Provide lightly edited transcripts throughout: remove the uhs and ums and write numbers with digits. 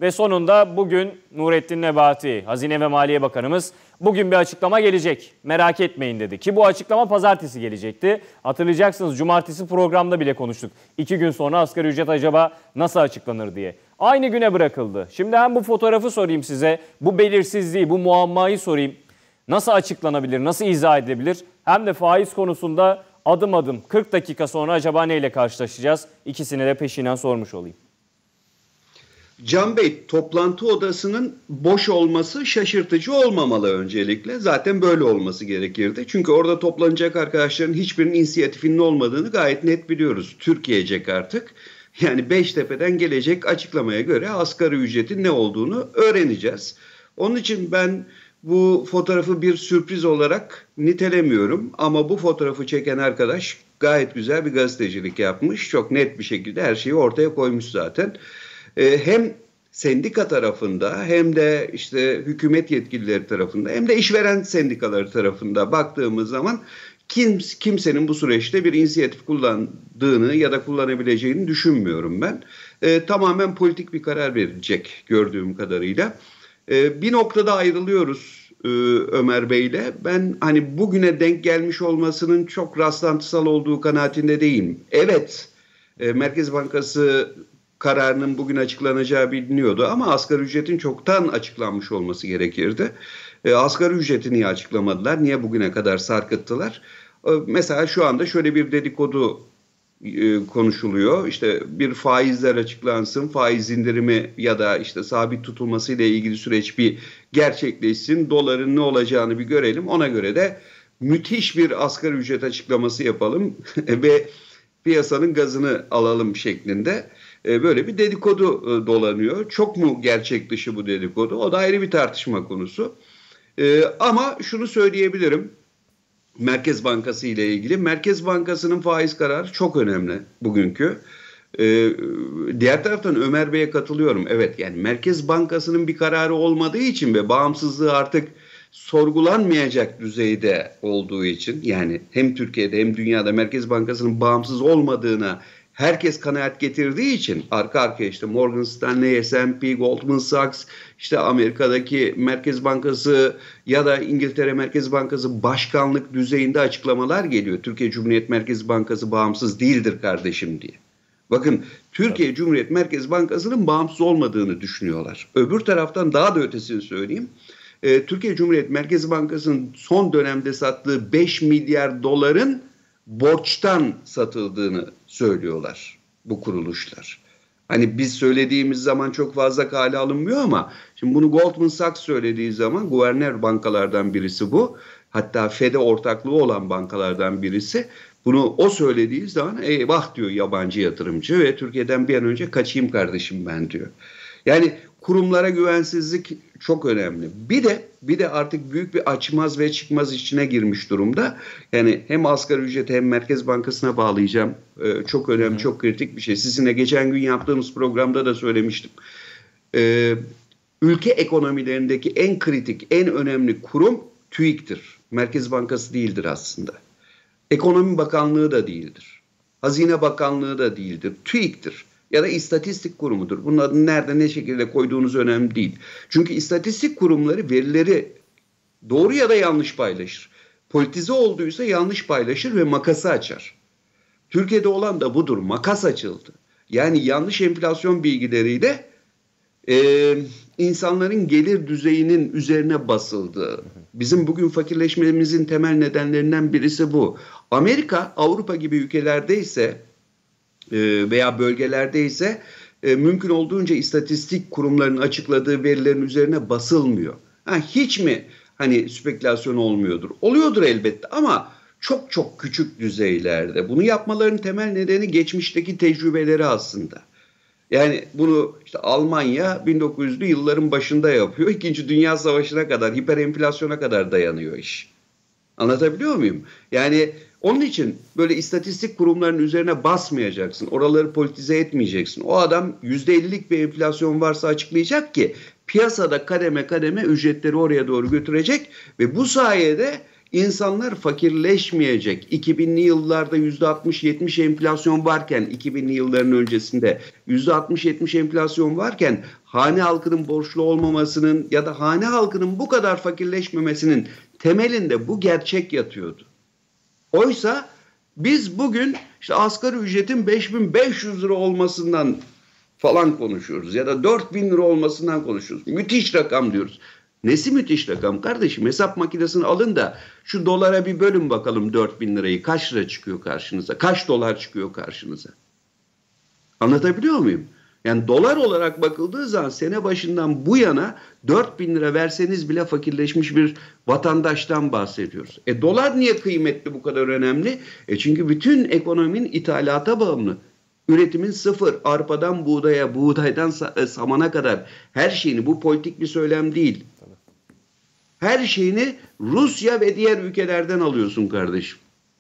Ve sonunda bugün Nurettin Nebati, Hazine ve Maliye Bakanımız bugün bir açıklama gelecek. Merak etmeyin dedi ki bu açıklama pazartesi gelecekti. Hatırlayacaksınız cumartesi programda bile konuştuk. 2 gün sonra asgari ücret acaba nasıl açıklanır diye. Aynı güne bırakıldı. Şimdi hem bu fotoğrafı sorayım size, bu belirsizliği, bu muammayı sorayım. Nasıl açıklanabilir, nasıl izah edilebilir? Hem de faiz konusunda adım adım 40 dakika sonra acaba neyle karşılaşacağız? İkisini de peşinden sormuş olayım. Can Bey, toplantı odasının boş olması şaşırtıcı olmamalı öncelikle. Zaten böyle olması gerekirdi. Çünkü orada toplanacak arkadaşların hiçbirinin inisiyatifinin olmadığını gayet net biliyoruz. Türkiye'cek artık. Yani Beştepe'den gelecek açıklamaya göre asgari ücretin ne olduğunu öğreneceğiz. Onun için ben bu fotoğrafı bir sürpriz olarak nitelemiyorum. Ama bu fotoğrafı çeken arkadaş gayet güzel bir gazetecilik yapmış. Çok net bir şekilde her şeyi ortaya koymuş zaten. Hem sendika tarafında hem de işte hükümet yetkilileri tarafında hem de işveren sendikaları tarafında baktığımız zaman kimsenin bu süreçte bir inisiyatif kullandığını ya da kullanabileceğini düşünmüyorum ben. Tamamen politik bir karar verilecek gördüğüm kadarıyla. Bir noktada ayrılıyoruz Ömer Bey'le. Ben hani bugüne denk gelmiş olmasının çok rastlantısal olduğu kanaatinde değilim. Evet, Merkez Bankası kararının bugün açıklanacağı biliniyordu ama asgari ücretin çoktan açıklanmış olması gerekirdi. Asgari ücreti niye açıklamadılar? Niye bugüne kadar sarkıttılar? Mesela şu anda şöyle bir dedikodu konuşuluyor. İşte bir faizler açıklansın, faiz indirimi ya da işte sabit tutulması ile ilgili süreç bir gerçekleşsin. Doların ne olacağını bir görelim. Ona göre de müthiş bir asgari ücret açıklaması yapalım ve piyasanın gazını alalım şeklinde. Böyle bir dedikodu dolanıyor. Çok mu gerçek dışı bu dedikodu? O da ayrı bir tartışma konusu. Ama şunu söyleyebilirim. Merkez Bankası ile ilgili. Merkez Bankası'nın faiz kararı çok önemli bugünkü. Diğer taraftan Ömer Bey'e katılıyorum. Evet, yani Merkez Bankası'nın bir kararı olmadığı için ve bağımsızlığı artık sorgulanmayacak düzeyde olduğu için, yani hem Türkiye'de hem dünyada Merkez Bankası'nın bağımsız olmadığına herkes kanaat getirdiği için arka arkaya işte Morgan Stanley, S&P, Goldman Sachs, işte Amerika'daki Merkez Bankası ya da İngiltere Merkez Bankası başkanlık düzeyinde açıklamalar geliyor. Türkiye Cumhuriyet Merkez Bankası bağımsız değildir kardeşim diye. Bakın, Türkiye Cumhuriyet Merkez Bankası'nın bağımsız olmadığını düşünüyorlar. Öbür taraftan daha da ötesini söyleyeyim. Türkiye Cumhuriyet Merkez Bankası'nın son dönemde sattığı 5 milyar doların borçtan satıldığını söylüyorlar bu kuruluşlar. Hani biz söylediğimiz zaman çok fazla kale alınmıyor ama şimdi bunu Goldman Sachs söylediği zaman, guvernör bankalardan birisi bu. Hatta Fed'e ortaklığı olan bankalardan birisi. Bunu o söylediği zaman eyvah diyor yabancı yatırımcı ve Türkiye'den bir an önce kaçayım kardeşim ben diyor. Yani kurumlara güvensizlik çok önemli. Bir de artık büyük bir açmaz ve çıkmaz içine girmiş durumda. Yani hem asgari ücreti hem Merkez Bankası'na bağlayacağım. Çok önemli, çok kritik bir şey. Sizinle geçen gün yaptığımız programda da söylemiştim. Ülke ekonomilerindeki en kritik, en önemli kurum TÜİK'tir. Merkez Bankası değildir aslında. Ekonomi Bakanlığı da değildir. Hazine Bakanlığı da değildir. TÜİK'tir. Ya da istatistik kurumudur. Bunun adını nerede ne şekilde koyduğunuz önemli değil. Çünkü istatistik kurumları verileri doğru ya da yanlış paylaşır. Politize olduysa yanlış paylaşır ve makası açar. Türkiye'de olan da budur. Makas açıldı. Yani yanlış enflasyon bilgileriyle insanların gelir düzeyinin üzerine basıldı. Bizim bugün fakirleşmemizin temel nedenlerinden birisi bu. Amerika, Avrupa gibi ülkelerde ise veya bölgelerde ise mümkün olduğunca istatistik kurumlarının açıkladığı verilerin üzerine basılmıyor. Hiç mi hani spekülasyon olmuyordur? Oluyordur elbette ama çok çok küçük düzeylerde. Bunu yapmaların temel nedeni geçmişteki tecrübeleri aslında. Yani bunu işte Almanya 1900'lü yılların başında yapıyor. İkinci Dünya Savaşı'na kadar, hiperenflasyona kadar dayanıyor iş. Anlatabiliyor muyum? Yani onun için böyle istatistik kurumlarının üzerine basmayacaksın. Oraları politize etmeyeceksin. O adam %50'lik bir enflasyon varsa açıklayacak ki piyasada kademe kademe ücretleri oraya doğru götürecek ve bu sayede İnsanlar fakirleşmeyecek. 2000'li yıllarda %60-70 enflasyon varken, 2000'li yılların öncesinde %60-70 enflasyon varken hane halkının borçlu olmamasının ya da hane halkının bu kadar fakirleşmemesinin temelinde bu gerçek yatıyordu. Oysa biz bugün işte asgari ücretin 5.500 lira olmasından falan konuşuyoruz ya da 4.000 lira olmasından konuşuyoruz. Müthiş rakam diyoruz. Nesi müthiş rakam kardeşim? Hesap makinesini alın da şu dolara bir bölün bakalım 4.000 lirayı. Kaç lira çıkıyor karşınıza? Kaç dolar çıkıyor karşınıza? Anlatabiliyor muyum? Yani dolar olarak bakıldığı zaman sene başından bu yana 4.000 lira verseniz bile fakirleşmiş bir vatandaştan bahsediyoruz. Dolar niye kıymetli, bu kadar önemli? Çünkü bütün ekonominin ithalata bağımlı. Üretimin sıfır, arpadan buğdaya, buğdaydan samana kadar her şeyini, bu politik bir söylem değil. Her şeyini Rusya ve diğer ülkelerden alıyorsun kardeşim.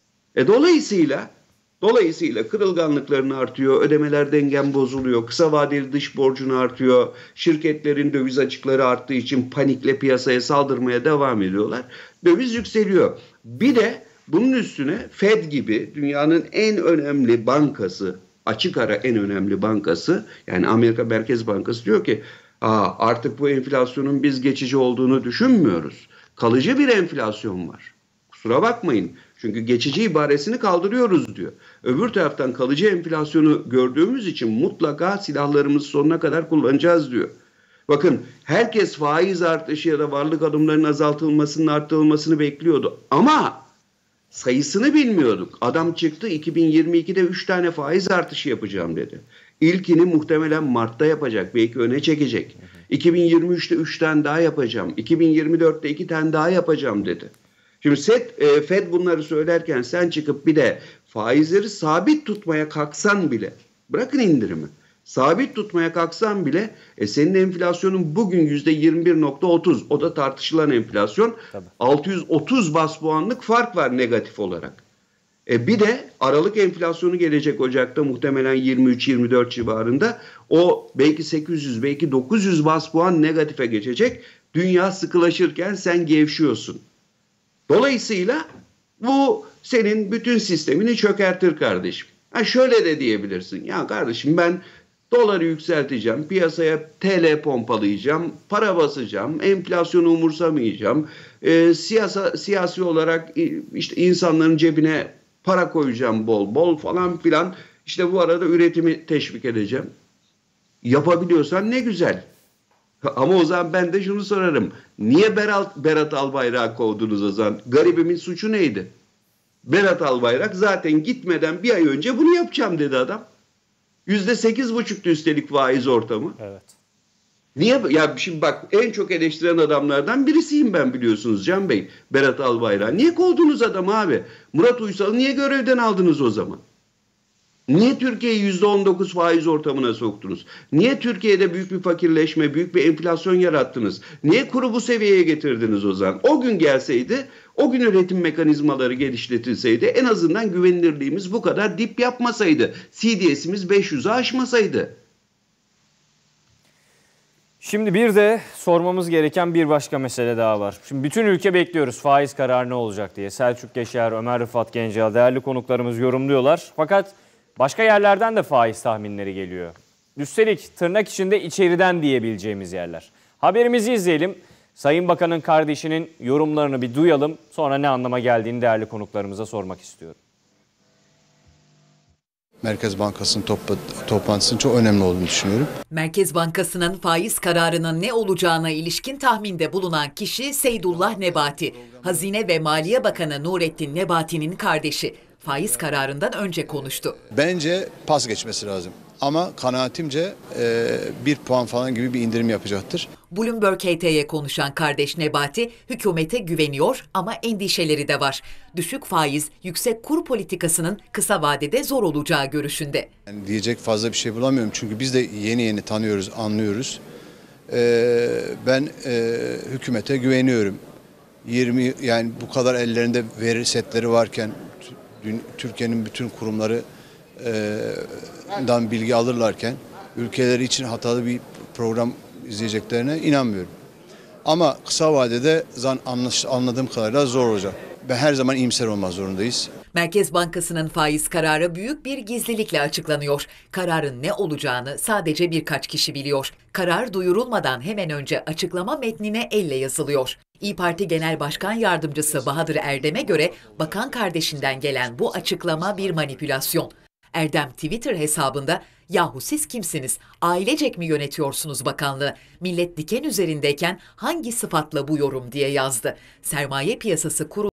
Dolayısıyla kırılganlıkların artıyor, ödemeler dengen bozuluyor, kısa vadeli dış borcun artıyor, şirketlerin döviz açıkları arttığı için panikle piyasaya saldırmaya devam ediyorlar. Döviz yükseliyor. Bir de bunun üstüne Fed gibi dünyanın en önemli bankası, açık ara en önemli bankası, yani Amerika Merkez Bankası diyor ki artık bu enflasyonun biz geçici olduğunu düşünmüyoruz. Kalıcı bir enflasyon var. Kusura bakmayın. Çünkü geçici ibaresini kaldırıyoruz diyor. Öbür taraftan kalıcı enflasyonu gördüğümüz için mutlaka silahlarımızı sonuna kadar kullanacağız diyor. Bakın, herkes faiz artışı ya da varlık alımlarının azaltılmasının arttırılmasını bekliyordu. Ama sayısını bilmiyorduk. Adam çıktı 2022'de 3 tane faiz artışı yapacağım dedi. İlkini muhtemelen Mart'ta yapacak. Belki öne çekecek. 2023'te 3 tane daha yapacağım. 2024'te 2 tane daha yapacağım dedi. Şimdi Fed bunları söylerken sen çıkıp bir de faizleri sabit tutmaya kalksan bile, bırakın indirimi, sabit tutmaya kalksan bile senin enflasyonun bugün %21.30, o da tartışılan enflasyon. Tabii. 630 bas puanlık fark var negatif olarak. Bir de Aralık enflasyonu gelecek Ocak'ta, muhtemelen 23-24 civarında. O belki 800, belki 900 bas puan negatife geçecek. Dünya sıkılaşırken sen gevşiyorsun. Dolayısıyla bu senin bütün sistemini çökertir kardeşim. Şöyle de diyebilirsin. Ya kardeşim, ben doları yükselteceğim, piyasaya TL pompalayacağım, para basacağım, enflasyonu umursamayacağım. Siyasi olarak işte insanların cebine para koyacağım bol bol falan filan. İşte bu arada üretimi teşvik edeceğim. Yapabiliyorsan ne güzel. Ama o zaman ben de şunu sorarım. Niye Berat Albayrak'ı kovdunuz o zaman? Garibimin suçu neydi? Berat Albayrak zaten gitmeden bir ay önce bunu yapacağım dedi adam. %8,5'tu üstelik faiz ortamı. Evet. Niye? Ya şimdi bak, en çok eleştiren adamlardan birisiyim ben, biliyorsunuz Can Bey. Berat Albayrak. Niye kovdunuz adamı abi? Murat Uysal'ı niye görevden aldınız o zaman? Niye Türkiye'yi %19 faiz ortamına soktunuz? Niye Türkiye'de büyük bir fakirleşme, büyük bir enflasyon yarattınız? Niye kuru bu seviyeye getirdiniz o zaman? O gün gelseydi, o gün üretim mekanizmaları genişletilseydi, en azından güvenilirliğimiz bu kadar dip yapmasaydı, CDS'imiz 500'ü aşmasaydı. Şimdi bir de sormamız gereken bir başka mesele daha var. Şimdi bütün ülke bekliyoruz faiz kararı ne olacak diye. Selçuk Geçer, Ömer Rıfat Gencel, değerli konuklarımız yorumluyorlar. Fakat başka yerlerden de faiz tahminleri geliyor. Üstelik tırnak içinde içeriden diyebileceğimiz yerler. Haberimizi izleyelim. Sayın Bakan'ın kardeşinin yorumlarını bir duyalım. Sonra ne anlama geldiğini değerli konuklarımıza sormak istiyorum. Merkez Bankası'nın toplantısının çok önemli olduğunu düşünüyorum. Merkez Bankası'nın faiz kararının ne olacağına ilişkin tahminde bulunan kişi Seydullah Nebati. Hazine ve Maliye Bakanı Nurettin Nebati'nin kardeşi. Faiz kararından önce konuştu. Bence pas geçmesi lazım. Ama kanaatimce 1 puan falan gibi bir indirim yapacaktır. Bloomberg HT'ye konuşan kardeş Nebati, hükümete güveniyor ama endişeleri de var. Düşük faiz, yüksek kur politikasının kısa vadede zor olacağı görüşünde. Yani diyecek fazla bir şey bulamıyorum çünkü biz de yeni tanıyoruz, anlıyoruz. Ben hükümete güveniyorum. Yani bu kadar ellerinde veri setleri varken, Türkiye'nin bütün kurumları dan bilgi alırlarken ülkeleri için hatalı bir program izleyeceklerine inanmıyorum. Ama kısa vadede anladığım kadarıyla zor olacak. ben her zaman iyimser olmak zorundayız. Merkez Bankası'nın faiz kararı büyük bir gizlilikle açıklanıyor. Kararın ne olacağını sadece birkaç kişi biliyor. Karar duyurulmadan hemen önce açıklama metnine elle yazılıyor. İYİ Parti Genel Başkan Yardımcısı Bahadır Erdem'e göre bakan kardeşinden gelen bu açıklama bir manipülasyon. Erdem Twitter hesabında "Yahu siz kimsiniz? Ailecek mi yönetiyorsunuz bakanlığı? Millet diken üzerindeyken hangi sıfatla bu yorum?" diye yazdı. Sermaye Piyasası Kurulu